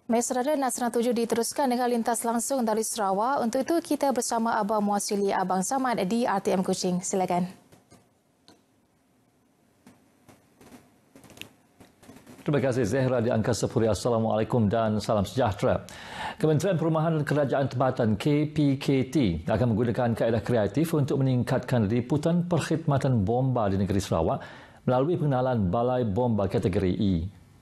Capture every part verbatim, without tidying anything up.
Saudara, Nasrah tujuh diteruskan dengan lintas langsung dari Sarawak. Untuk itu, kita bersama Abang Muasili Abang Samad di R T M Kuching. Silakan. Terima kasih Zahra di Angkasa Puri. Assalamualaikum dan salam sejahtera. Kementerian Perumahan dan Kerajaan Tempatan K P K T akan menggunakan kaedah kreatif untuk meningkatkan liputan perkhidmatan bomba di negeri Sarawak melalui pengenalan Balai Bomba kategori E.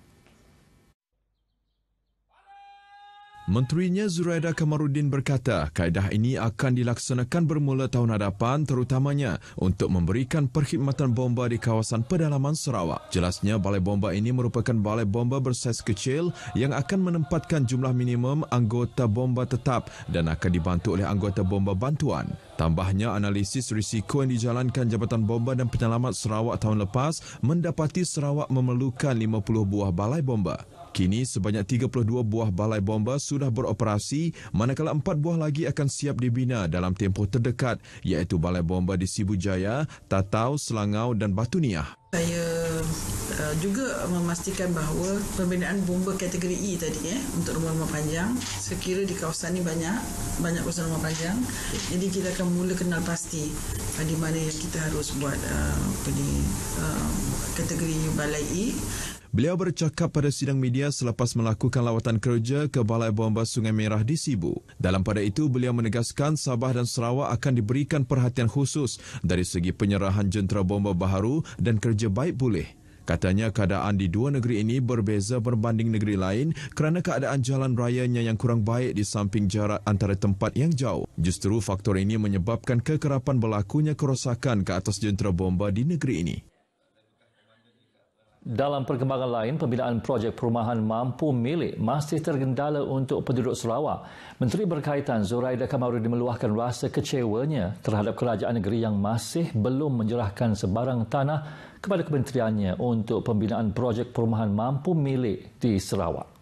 Menterinya Zuraida Kamaruddin berkata kaedah ini akan dilaksanakan bermula tahun hadapan terutamanya untuk memberikan perkhidmatan bomba di kawasan pedalaman Sarawak. Jelasnya balai bomba ini merupakan balai bomba bersaiz kecil yang akan menempatkan jumlah minimum anggota bomba tetap dan akan dibantu oleh anggota bomba bantuan. Tambahnya, analisis risiko yang dijalankan Jabatan Bomba dan Penyelamat Sarawak tahun lepas mendapati Sarawak memerlukan lima puluh buah balai bomba. Kini sebanyak tiga puluh dua buah balai bomba sudah beroperasi, manakala empat buah lagi akan siap dibina dalam tempoh terdekat, iaitu balai bomba di Sibu Jaya, Tatau, Selangau dan Batu Niah. Saya uh, juga memastikan bahawa pembinaan bomba kategori E tadi eh, untuk rumah-rumah panjang, sekira di kawasan ini banyak banyak kawasan rumah panjang. Jadi kita akan mula kenal pasti uh, di mana yang kita harus buat uh, apa ni, uh, kategori balai E. Beliau bercakap pada sidang media selepas melakukan lawatan kerja ke Balai Bomba Sungai Merah di Sibu. Dalam pada itu, beliau menegaskan Sabah dan Sarawak akan diberikan perhatian khusus dari segi penyerahan jentera bomba baharu dan kerja baik pulih. Katanya keadaan di dua negeri ini berbeza berbanding negeri lain kerana keadaan jalan rayanya yang kurang baik di samping jarak antara tempat yang jauh. Justru faktor ini menyebabkan kekerapan berlakunya kerosakan ke atas jentera bomba di negeri ini. Dalam perkembangan lain, pembinaan projek perumahan mampu milik masih tergendala untuk penduduk Sarawak. Menteri berkaitan Zuraida Kamaruddin meluahkan rasa kecewanya terhadap kerajaan negeri yang masih belum menyerahkan sebarang tanah kepada kementeriannya untuk pembinaan projek perumahan mampu milik di Sarawak.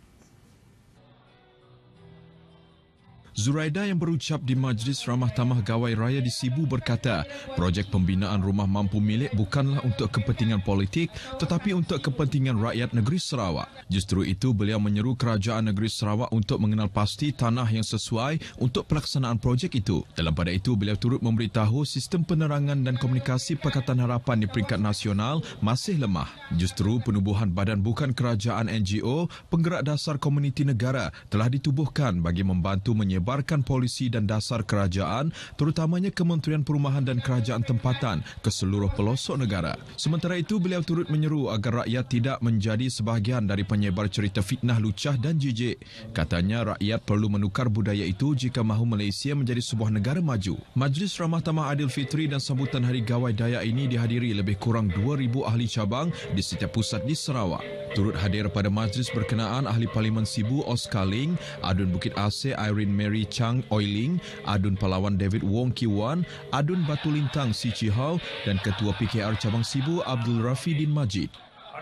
Zuraida yang berucap di Majlis Ramah Tamah Gawai Raya di Sibu berkata, projek pembinaan rumah mampu milik bukanlah untuk kepentingan politik tetapi untuk kepentingan rakyat negeri Sarawak. Justru itu, beliau menyeru kerajaan negeri Sarawak untuk mengenal pasti tanah yang sesuai untuk pelaksanaan projek itu. Dalam pada itu, beliau turut memberitahu sistem penerangan dan komunikasi Pakatan Harapan di peringkat nasional masih lemah. Justru penubuhan badan bukan kerajaan N G O, penggerak dasar komuniti negara telah ditubuhkan bagi membantu menyebar menyebarkan polisi dan dasar kerajaan, terutamanya Kementerian Perumahan dan Kerajaan Tempatan ke seluruh pelosok negara. Sementara itu, beliau turut menyeru agar rakyat tidak menjadi sebahagian dari penyebar cerita fitnah lucah dan jijik. Katanya rakyat perlu menukar budaya itu jika mahu Malaysia menjadi sebuah negara maju. Majlis Ramah Tamah Aidilfitri dan sambutan Hari Gawai Dayak ini dihadiri lebih kurang dua ribu ahli cabang di setiap pusat di Sarawak. Turut hadir pada majlis berkenaan Ahli Parlimen Sibu Oscar Ling, Adun Bukit Asir Irene Mary Chang Oiling, Adun Palawan David Wong Ki Wan, Adun Batu Lintang Si Chi Hau dan Ketua P K R Cabang Sibu Abdul Rafidin Majid.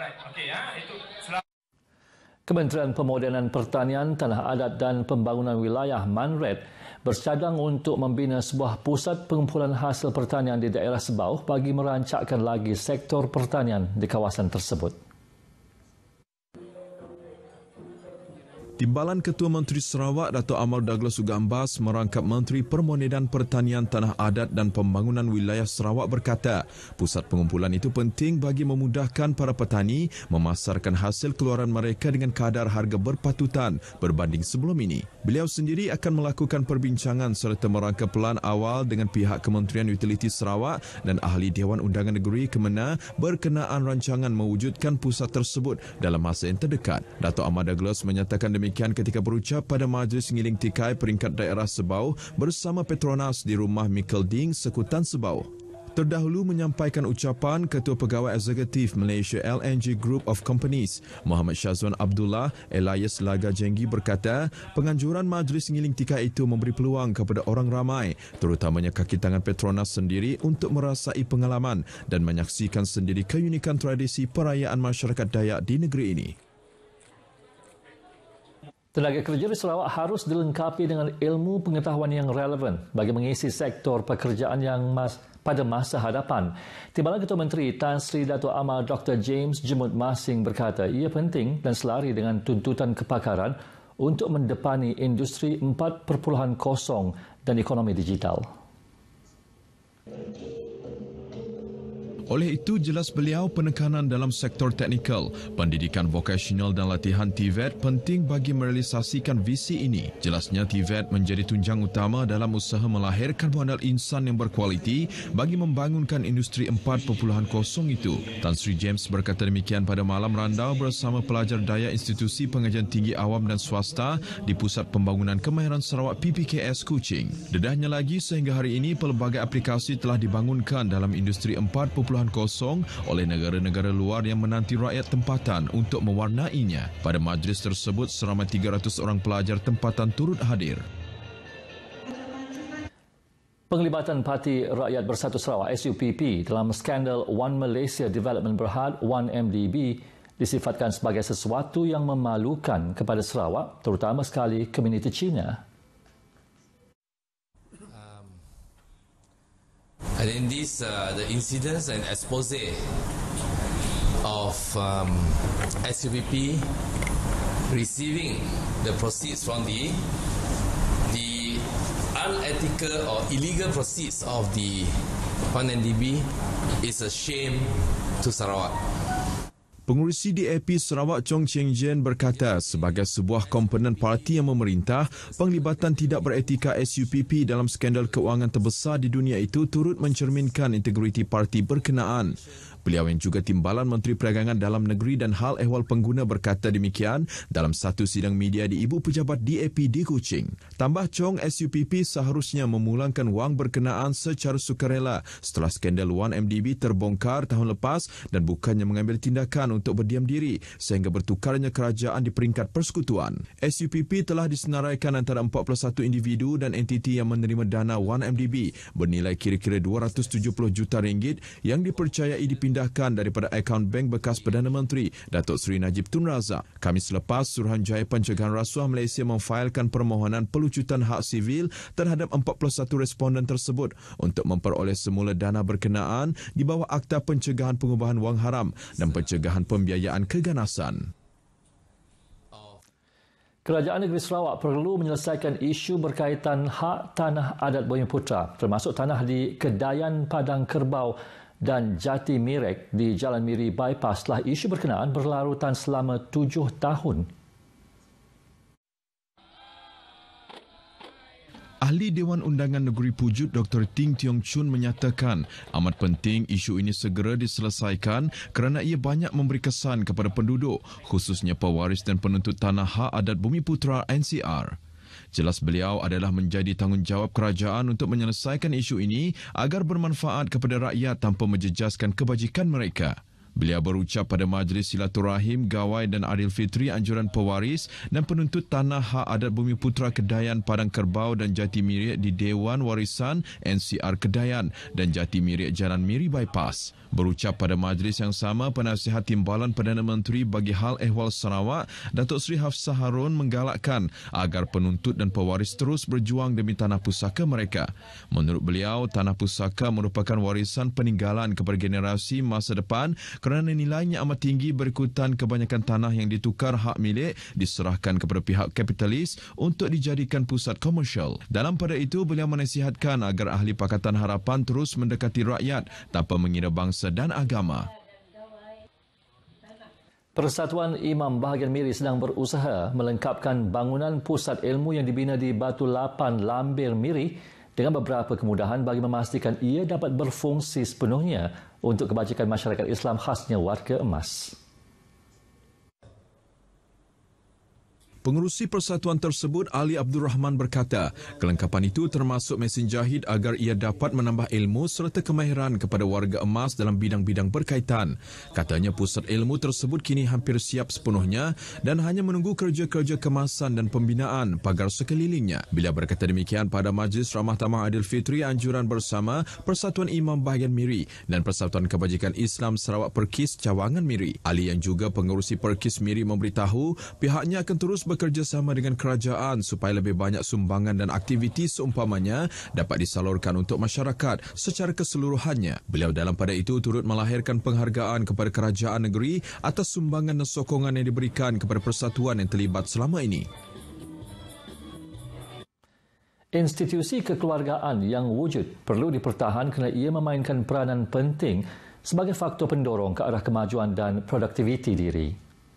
Kementerian Pemodenan Pertanian, Tanah Adat dan Pembangunan Wilayah MANRED bercadang untuk membina sebuah pusat pengumpulan hasil pertanian di daerah Sebauh bagi merancakkan lagi sektor pertanian di kawasan tersebut. Timbalan Ketua Menteri Sarawak Dato' Amal Douglas Ugambas merangkap Menteri Permodenan Pertanian Tanah Adat dan Pembangunan Wilayah Sarawak berkata, pusat pengumpulan itu penting bagi memudahkan para petani memasarkan hasil keluaran mereka dengan kadar harga berpatutan berbanding sebelum ini. Beliau sendiri akan melakukan perbincangan serta merangka pelan awal dengan pihak Kementerian Utiliti Sarawak dan Ahli Dewan Undangan Negeri Kemena berkenaan rancangan mewujudkan pusat tersebut dalam masa yang terdekat. Dato' Amal Douglas menyatakan demikian Demikian ketika berucap pada Majlis Ngiling Tikai peringkat daerah Sebauh bersama Petronas di rumah Michael Ding, Sekutan Sebauh. Terdahulu menyampaikan ucapan Ketua Pegawai Eksekutif Malaysia L N G Group of Companies, Muhammad Syazwan Abdullah, Elias Laga Jenggi berkata, penganjuran Majlis Ngiling Tikai itu memberi peluang kepada orang ramai, terutamanya kaki tangan Petronas sendiri untuk merasai pengalaman dan menyaksikan sendiri keunikan tradisi perayaan masyarakat Dayak di negeri ini. Tenaga kerja di Sarawak harus dilengkapi dengan ilmu pengetahuan yang relevan bagi mengisi sektor pekerjaan yang mas, pada masa hadapan. Timbalan Ketua Menteri Tan Sri Dato' Amar Doktor James Jemut Masing berkata ia penting dan selari dengan tuntutan kepakaran untuk mendepani industri empat titik kosong dan ekonomi digital. Oleh itu, jelas beliau penekanan dalam sektor teknikal, pendidikan vokasional dan latihan T V E T penting bagi merealisasikan visi ini. Jelasnya T V E T menjadi tunjang utama dalam usaha melahirkan modal insan yang berkualiti bagi membangunkan industri empat titik kosong itu. Tan Sri James berkata demikian pada malam randau bersama pelajar daya Institusi Pengajian Tinggi Awam dan Swasta di Pusat Pembangunan Kemahiran Sarawak P P K S Kuching. Dedahnya lagi, sehingga hari ini pelbagai aplikasi telah dibangunkan dalam industri empat titik kosong oleh negara-negara luar yang menanti rakyat tempatan untuk mewarnainya. Pada majlis tersebut, seramai tiga ratus orang pelajar tempatan turut hadir. Penglibatan Parti Rakyat Bersatu Sarawak S U P P dalam skandal One Malaysia Development Berhad one M D B disifatkan sebagai sesuatu yang memalukan kepada Sarawak, terutama sekali komuniti Cina. And in this, uh, the incidents and expose of um, S U P P receiving the proceeds from the the unethical or illegal proceeds of the one M D B is a shame to Sarawak. Pengurusi D A P Sarawak Chong Cheng Jen berkata sebagai sebuah komponen parti yang memerintah, penglibatan tidak beretika S U P P dalam skandal keuangan terbesar di dunia itu turut mencerminkan integriti parti berkenaan. Beliau yang juga Timbalan Menteri Perdagangan Dalam Negeri dan Hal Ehwal Pengguna berkata demikian dalam satu sidang media di Ibu Pejabat D A P di Kuching. Tambah Chong, S U P P seharusnya memulangkan wang berkenaan secara sukarela setelah skandal one M D B terbongkar tahun lepas dan bukannya mengambil tindakan untuk berdiam diri sehingga bertukarnya kerajaan di peringkat persekutuan. S U P P telah disenaraikan antara empat puluh satu individu dan entiti yang menerima dana one M D B bernilai kira-kira dua ratus tujuh puluh juta ringgit yang dipercayai dipindahkan daripada akaun bank bekas Perdana Menteri Datuk Seri Najib Tun Razak. Khamis lepas, Suruhanjaya Pencegahan Rasuah Malaysia memfailkan permohonan pelucutan hak sivil terhadap empat puluh satu responden tersebut untuk memperoleh semula dana berkenaan di bawah Akta Pencegahan Pengubahan Wang Haram dan Pencegahan Pembiayaan Keganasan. Kerajaan Negeri Sarawak perlu menyelesaikan isu berkaitan hak tanah adat Bumiputera, termasuk tanah di Kedayan Padang Kerbau dan Jati Mirek di Jalan Miri Bypass setelah isu berkenaan berlarutan selama tujuh tahun. Ahli Dewan Undangan Negeri Pujut Doktor Ting Tiong Chun menyatakan amat penting isu ini segera diselesaikan kerana ia banyak memberi kesan kepada penduduk, khususnya pewaris dan penuntut tanah hak adat Bumiputera N C R. Jelas beliau adalah menjadi tanggungjawab kerajaan untuk menyelesaikan isu ini agar bermanfaat kepada rakyat tanpa menjejaskan kebajikan mereka. Beliau berucap pada Majlis Silaturahim, Gawai dan Adil Fitri anjuran pewaris dan penuntut tanah hak adat Bumiputera Kedayan Padang Kerbau dan Jati Miriak di Dewan Warisan N C R Kedayan dan Jati Miriak Jalan Miri Bypass. Berucap pada majlis yang sama, Penasihat Timbalan Perdana Menteri bagi Hal Ehwal Sarawak, Datuk Seri Hafsah Harun menggalakkan agar penuntut dan pewaris terus berjuang demi tanah pusaka mereka. Menurut beliau, tanah pusaka merupakan warisan peninggalan kepada generasi masa depan kerana nilainya amat tinggi berikutan kebanyakan tanah yang ditukar hak milik diserahkan kepada pihak kapitalis untuk dijadikan pusat komersial. Dalam pada itu, beliau menasihatkan agar ahli Pakatan Harapan terus mendekati rakyat tanpa mengira bangsa dan agama. Persatuan Imam Bahagian Miri sedang berusaha melengkapkan bangunan pusat ilmu yang dibina di Batu Lapan, Lambir Miri dengan beberapa kemudahan bagi memastikan ia dapat berfungsi sepenuhnya untuk kebajikan masyarakat Islam khasnya warga emas. Pengerusi persatuan tersebut, Ali Abdul Rahman berkata, kelengkapan itu termasuk mesin jahit agar ia dapat menambah ilmu serta kemahiran kepada warga emas dalam bidang-bidang berkaitan. Katanya pusat ilmu tersebut kini hampir siap sepenuhnya dan hanya menunggu kerja-kerja kemasan dan pembinaan pagar sekelilingnya. Bila berkata demikian pada Majlis Ramah Tamah Adil Fitri anjuran bersama Persatuan Imam Bahagian Miri dan Persatuan Kebajikan Islam Sarawak Perkis Cawangan Miri. Ali yang juga pengerusi Perkis Miri memberitahu pihaknya akan terus bekerja bekerjasama dengan kerajaan supaya lebih banyak sumbangan dan aktiviti seumpamanya dapat disalurkan untuk masyarakat secara keseluruhannya. Beliau dalam pada itu turut melahirkan penghargaan kepada kerajaan negeri atas sumbangan dan sokongan yang diberikan kepada persatuan yang terlibat selama ini. Institusi kekeluargaan yang wujud perlu dipertahan kerana ia memainkan peranan penting sebagai faktor pendorong ke arah kemajuan dan produktiviti diri.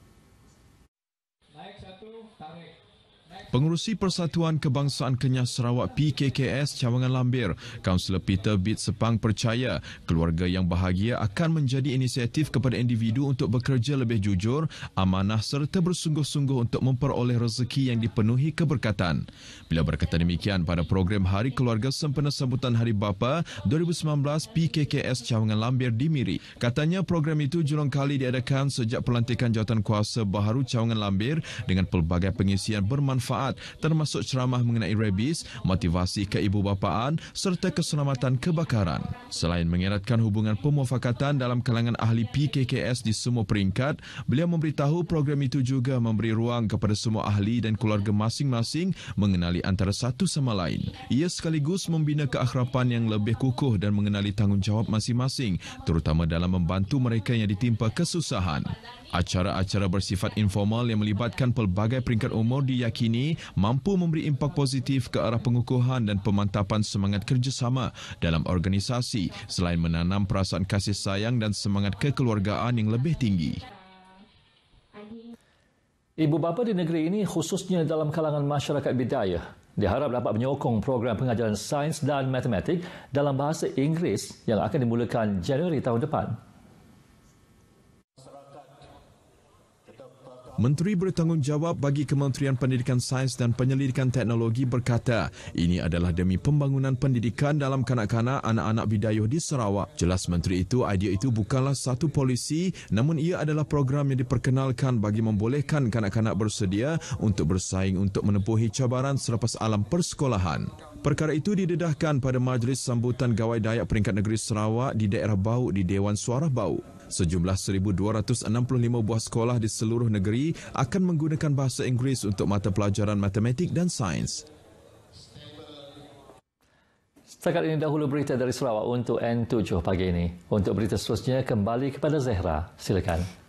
Pengerusi Persatuan Kebangsaan Kenyah Sarawak P K K S Cawangan Lambir, Kaunselor Peter Bit Sepang percaya keluarga yang bahagia akan menjadi inisiatif kepada individu untuk bekerja lebih jujur, amanah serta bersungguh-sungguh untuk memperoleh rezeki yang dipenuhi keberkatan. Beliau berkata demikian pada program Hari Keluarga sempena sambutan Hari Bapa dua ribu sembilan belas P K K S Cawangan Lambir di Miri. Katanya program itu julung kali diadakan sejak pelantikan Jawatankuasa Baharu Cawangan Lambir dengan pelbagai pengisian bermanfaat termasuk ceramah mengenai rabies, motivasi keibubapaan serta keselamatan kebakaran. Selain mengeratkan hubungan pemufakatan dalam kalangan ahli P K K S di semua peringkat, beliau memberitahu program itu juga memberi ruang kepada semua ahli dan keluarga masing-masing mengenali antara satu sama lain. Ia sekaligus membina keakraban yang lebih kukuh dan mengenali tanggungjawab masing-masing, terutama dalam membantu mereka yang ditimpa kesusahan. Acara-acara bersifat informal yang melibatkan pelbagai peringkat umur diyakini mampu memberi impak positif ke arah pengukuhan dan pemantapan semangat kerjasama dalam organisasi selain menanam perasaan kasih sayang dan semangat kekeluargaan yang lebih tinggi. Ibu bapa di negeri ini khususnya dalam kalangan masyarakat bidayah diharap dapat menyokong program pengajaran sains dan matematik dalam bahasa Inggeris yang akan dimulakan Januari tahun depan. Menteri Bertanggungjawab bagi Kementerian Pendidikan Sains dan Penyelidikan Teknologi berkata, ini adalah demi pembangunan pendidikan dalam kanak-kanak anak-anak bidayuh di Sarawak. Jelas Menteri itu, idea itu bukanlah satu polisi, namun ia adalah program yang diperkenalkan bagi membolehkan kanak-kanak bersedia untuk bersaing untuk menempuhi cabaran selepas alam persekolahan. Perkara itu didedahkan pada Majlis Sambutan Gawai Dayak Peringkat Negeri Sarawak di daerah Bau di Dewan Suara Bau. Sejumlah seribu dua ratus enam puluh lima buah sekolah di seluruh negeri akan menggunakan bahasa Inggeris untuk mata pelajaran matematik dan sains. Setakat ini dahulu berita dari Sarawak untuk N tujuh pagi ini. Untuk berita seterusnya kembali kepada Zehra. Silakan.